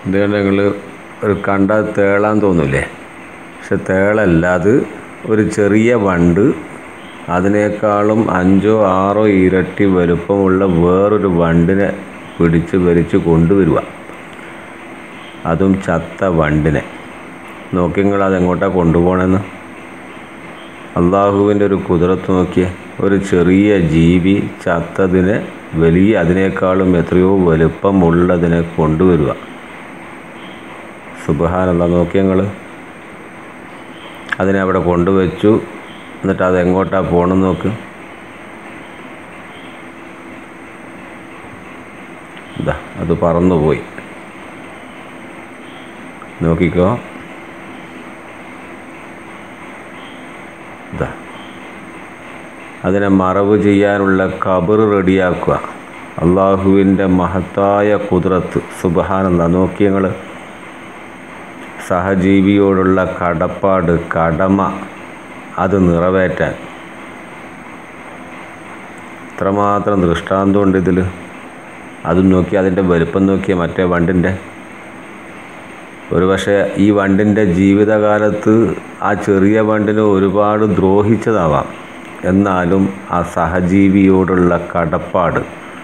എന്തുകൊണ്ട് നിങ്ങൾ ഒരു കണ്ടാൽ തേളാൻ തോന്നൂലേ? പക്ഷെ തേളല്ല, അത് ഒരു ചെറിയ വണ്ട് അതിനേക്കാളും 5 or 6 ഇരട്ടി വലുപ്പമുള്ള വേറൊരു വണ്ടിനെ പിടിച്ച് വലിച്ച് കൊണ്ടുവരിക. അതും ചത്ത വണ്ടിനെ. നോക്കി നിങ്ങൾ അതെങ്ങോട്ടാണ് കൊണ്ടുപോകണമെന്ന്. അള്ളാഹുവിൻ്റെ ഒരു കുദറത്ത് നോക്കിയേ. ഒരു ചെറിയ ജീവി ചത്തതിനെ വലിയ അതിനേക്കാളും എത്രയോ വലുപ്പമുള്ളതിനെ കൊണ്ടുവരിക. സുബ്ഹാനല്ലാഹ്. നോക്കി നിങ്ങൾ അതിനെ അവിടെ കൊണ്ടുവച്ചു. എന്നിട്ട് അതെങ്ങോട്ടാണ് പോകണമെന്ന് നോക്ക്. ഇതാ അത് പറന്നുപോയി. നോക്കിക്കോ. ഇതാ അതിനെ മറവ് ചെയ്യാനുള്ള ഖബർ റെഡിയാക്കുക. അള്ളാഹുവിൻ്റെ മഹത്തായ ഖുദ്റത്ത്. സുബ്ഹാനല്ലാഹ്. നോക്കി നിങ്ങൾ സഹജീവിയോടുള്ള കടപ്പാട്, കടമ, അത് നിറവേറ്റാൻ എത്രമാത്രം ദൃഷ്ടാന്തമുണ്ട് ഇതിൽ. അതും നോക്കി അതിൻ്റെ വലുപ്പം നോക്കിയ മറ്റേ വണ്ടിൻ്റെ. ഒരു പക്ഷേ ഈ വണ്ടിൻ്റെ ജീവിതകാലത്ത് ആ ചെറിയ വണ്ടിന് ഒരുപാട് ദ്രോഹിച്ചതാവാം. എന്നാലും ആ സഹജീവിയോടുള്ള കടപ്പാട്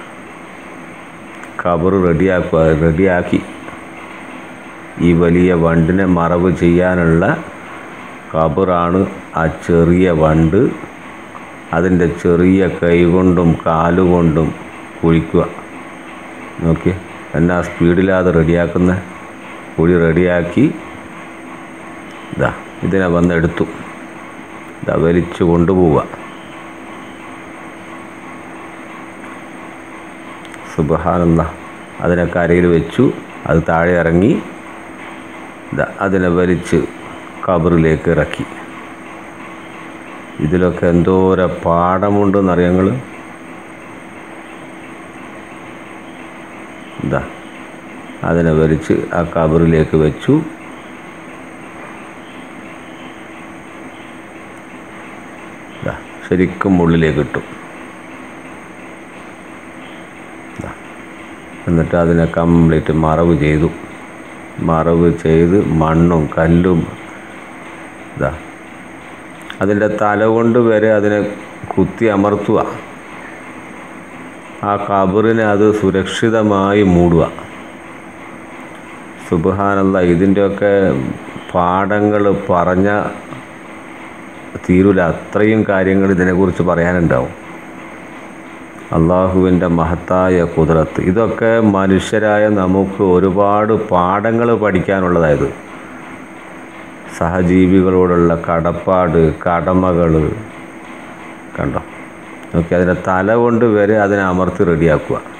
ഖബർ റെഡിയാക്കി ഈ വലിയ വണ്ടിനെ മറവ് ചെയ്യാനുള്ള ഖബറാണ് ആ ചെറിയ വണ്ട്. അതിൻ്റെ ചെറിയ കൈ കൊണ്ടും കാലുകൊണ്ടും കുഴിക്കുക. നോക്കി എന്നാ സ്പീഡിലാണ് റെഡിയാക്കുന്ന. കുഴി റെഡിയാക്കി ഇതാ ഇതിനെ വന്നെടുത്തു. ഇതാ വലിച്ചു കൊണ്ടുപോവുക. സുബ്ഹാനല്ലാഹ്. അതിനെ കരയിൽ വെച്ചു. അത് താഴെ ഇറങ്ങി ഇതാ അതിനെ വലിച്ച് ഖബറിലേക്ക് ഇറക്കി. ഇതിലൊക്കെ എന്തോര പാഠമുണ്ടെന്നറിയാം നിങ്ങൾ. ഇതാ അതിനെ വലിച്ച് ആ ഖബറിലേക്ക് വെച്ചു. ഇതാ ശരിക്കും ഉള്ളിലേക്ക് ഇട്ടു. എന്നിട്ട് അതിനെ കംപ്ലീറ്റ് മറവ് ചെയ്ത് മണ്ണും കല്ലും ഇതാ അതിൻ്റെ തല കൊണ്ട് വരെ അതിനെ കുത്തി അമർത്തുക. ആ ഖബറിനെ അത് സുരക്ഷിതമായി മൂടുക. സുബ്ഹാനല്ലാഹ്. ഇതിൻ്റെയൊക്കെ പാഠങ്ങൾ പറഞ്ഞ തീരൂല. അത്രയും കാര്യങ്ങൾ ഇതിനെക്കുറിച്ച് പറയാനുണ്ടാവും. അള്ളാഹുവിൻ്റെ മഹത്തായ ഖുദ്റത്ത്. ഇതൊക്കെ മനുഷ്യരായ നമുക്ക് ഒരുപാട് പാഠങ്ങൾ പഠിക്കാനുള്ളതായത്. സഹജീവികളോടുള്ള കടപ്പാട്, കടമകൾ കണ്ടോ. നോക്കി അതിൻ്റെ തല കൊണ്ട് വരെ അതിനെ അമർത്തി റെഡിയാക്കുക.